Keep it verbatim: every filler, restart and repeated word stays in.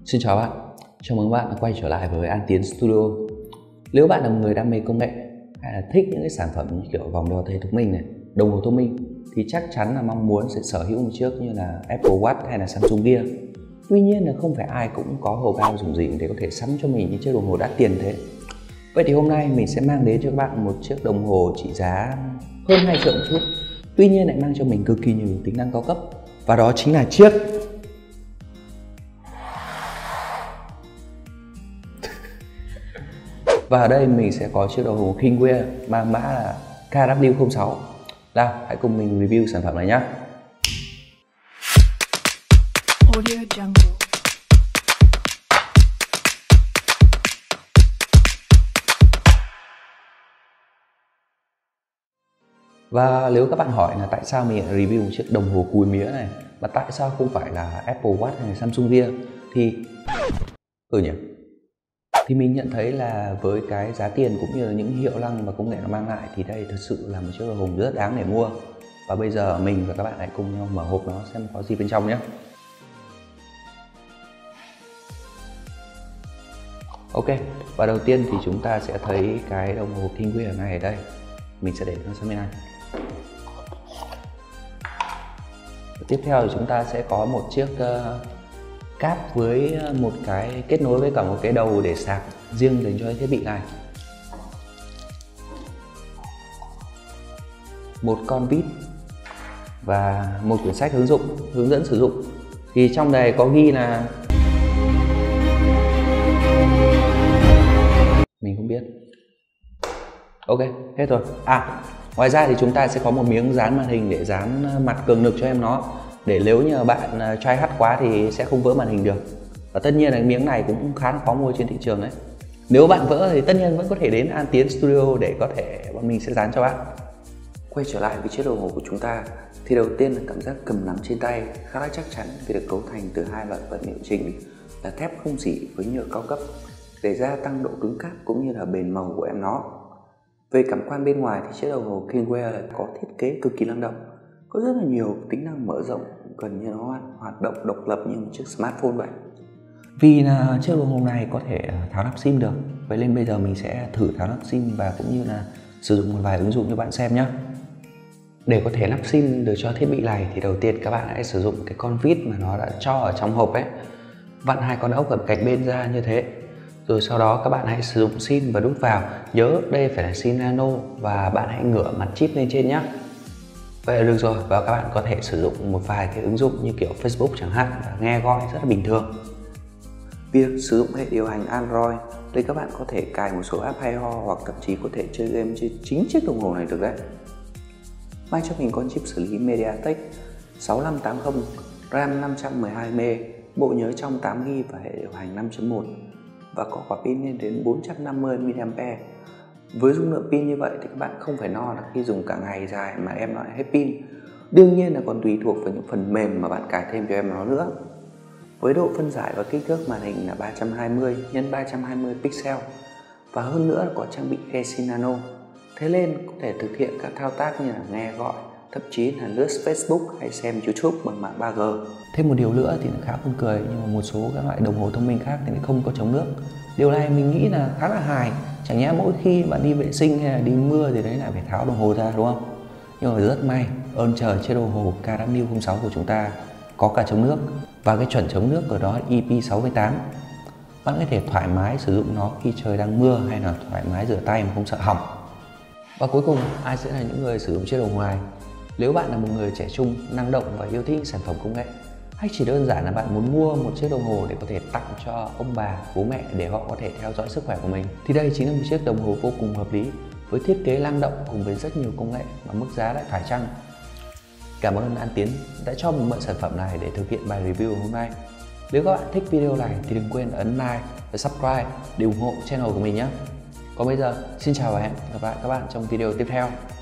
Xin chào bạn, chào mừng bạn đã quay trở lại với An Tiến Studio. Nếu bạn là một người đam mê công nghệ hay là thích những cái sản phẩm như kiểu vòng đo thông minh này, đồng hồ thông minh thì chắc chắn là mong muốn sẽ sở hữu một chiếc như là Apple Watch hay là Samsung Gear. Tuy nhiên là không phải ai cũng có hồ bao dùng gì để có thể sắm cho mình những chiếc đồng hồ đắt tiền thế. Vậy thì hôm nay mình sẽ mang đến cho các bạn một chiếc đồng hồ trị giá hơn hai triệu một chút, tuy nhiên lại mang cho mình cực kỳ nhiều tính năng cao cấp, và đó chính là chiếc Và ở đây mình sẽ có chiếc đồng hồ KingWear mang mã là K W không sáu. Nào, hãy cùng mình review sản phẩm này nhé. Và nếu các bạn hỏi là tại sao mình lại review một chiếc đồng hồ cùi mía này, mà tại sao không phải là Apple Watch hay Samsung Gear, thì ừ nhỉ thì mình nhận thấy là với cái giá tiền cũng như là những hiệu năng và công nghệ nó mang lại thì đây thật sự là một chiếc đồng hồ rất đáng để mua. Và bây giờ mình và các bạn hãy cùng nhau mở hộp nó xem có gì bên trong nhé. Ok, và đầu tiên thì chúng ta sẽ thấy cái đồng hồ KingWear này ở đây. Mình sẽ để nó sang bên này. Tiếp theo thì chúng ta sẽ có một chiếc uh, cáp với một cái kết nối với cả một cái đầu để sạc riêng dành cho thiết bị này. Một con vít và một quyển sách hướng dụng hướng dẫn sử dụng. Thì trong này có ghi là mình không biết. Ok, hết rồi. À, ngoài ra thì chúng ta sẽ có một miếng dán màn hình để dán mặt cường lực cho em nó, để nếu như bạn try hard quá thì sẽ không vỡ màn hình được. Và tất nhiên là miếng này cũng khá là khó mua trên thị trường đấy. Nếu bạn vỡ thì tất nhiên vẫn có thể đến An Tiến Studio để có thể bọn mình sẽ dán cho bạn. Quay trở lại với chiếc đồng hồ của chúng ta thì đầu tiên là cảm giác cầm nắm trên tay khá là chắc chắn vì được cấu thành từ hai loại vật liệu chính là thép không rỉ với nhựa cao cấp để gia tăng độ cứng cáp cũng như là bền màu của em nó. Về cảm quan bên ngoài thì chiếc đồng hồ KingWear lại có thiết kế cực kỳ năng động, có rất là nhiều tính năng mở rộng, gần như nó hoạt động độc lập như một chiếc smartphone vậy. Vì là chiếc đồng hồ này có thể tháo nắp sim được, vậy nên bây giờ mình sẽ thử tháo nắp sim và cũng như là sử dụng một vài ứng dụng cho bạn xem nhé. Để có thể lắp sim được cho thiết bị này thì đầu tiên các bạn hãy sử dụng cái con vít mà nó đã cho ở trong hộp ấy, vặn hai con ốc ở cạnh bên ra như thế. Rồi sau đó các bạn hãy sử dụng sim và đút vào. Nhớ đây phải là sim nano và bạn hãy ngửa mặt chip lên trên nhé. Vậy là được rồi, và các bạn có thể sử dụng một vài cái ứng dụng như kiểu Facebook chẳng hạn và nghe gọi rất là bình thường. Việc sử dụng hệ điều hành Android để các bạn có thể cài một số app hay ho hoặc thậm chí có thể chơi game trên chính chiếc đồng hồ này được đấy. Mang cho mình con chip xử lý MediaTek sáu năm tám không, RAM năm trăm mười hai mê, bộ nhớ trong tám gi-ga-bai và hệ điều hành năm chấm một, và có quả pin lên đến bốn trăm năm mươi mi-li-am-pe. Với dung lượng pin như vậy thì các bạn không phải lo là khi dùng cả ngày dài mà em nó lại hết pin. Đương nhiên là còn tùy thuộc vào những phần mềm mà bạn cài thêm cho em nó nữa. Với độ phân giải và kích thước màn hình là ba trăm hai mươi nhân ba trăm hai mươi pixel, và hơn nữa là có trang bị eSIM nano. Thế nên có thể thực hiện các thao tác như là nghe gọi, thậm chí là lướt Facebook hay xem YouTube bằng mạng ba G. Thêm một điều nữa thì khá buồn cười, nhưng mà một số các loại đồng hồ thông minh khác thì không có chống nước. Điều này mình nghĩ là khá là hài. Chẳng nhẽ mỗi khi bạn đi vệ sinh hay là đi mưa thì đấy lại phải tháo đồng hồ ra, đúng không? Nhưng mà rất may, ơn trời, chiếc đồng hồ K W không sáu của chúng ta có cả chống nước, và cái chuẩn chống nước của đó là I P sáu mươi tám. Bạn có thể thoải mái sử dụng nó khi trời đang mưa hay là thoải mái rửa tay mà không sợ hỏng. Và cuối cùng, ai sẽ là những người sử dụng chiếc đồng hồ này? Nếu bạn là một người trẻ trung, năng động và yêu thích sản phẩm công nghệ, hay chỉ đơn giản là bạn muốn mua một chiếc đồng hồ để có thể tặng cho ông bà, bố mẹ để họ có thể theo dõi sức khỏe của mình, thì đây chính là một chiếc đồng hồ vô cùng hợp lý với thiết kế năng động cùng với rất nhiều công nghệ mà mức giá lại phải chăng. Cảm ơn An Tiến đã cho mình mượn sản phẩm này để thực hiện bài review hôm nay. Nếu các bạn thích video này thì đừng quên ấn like và subscribe để ủng hộ channel của mình nhé. Còn bây giờ, xin chào và hẹn gặp lại các bạn trong video tiếp theo.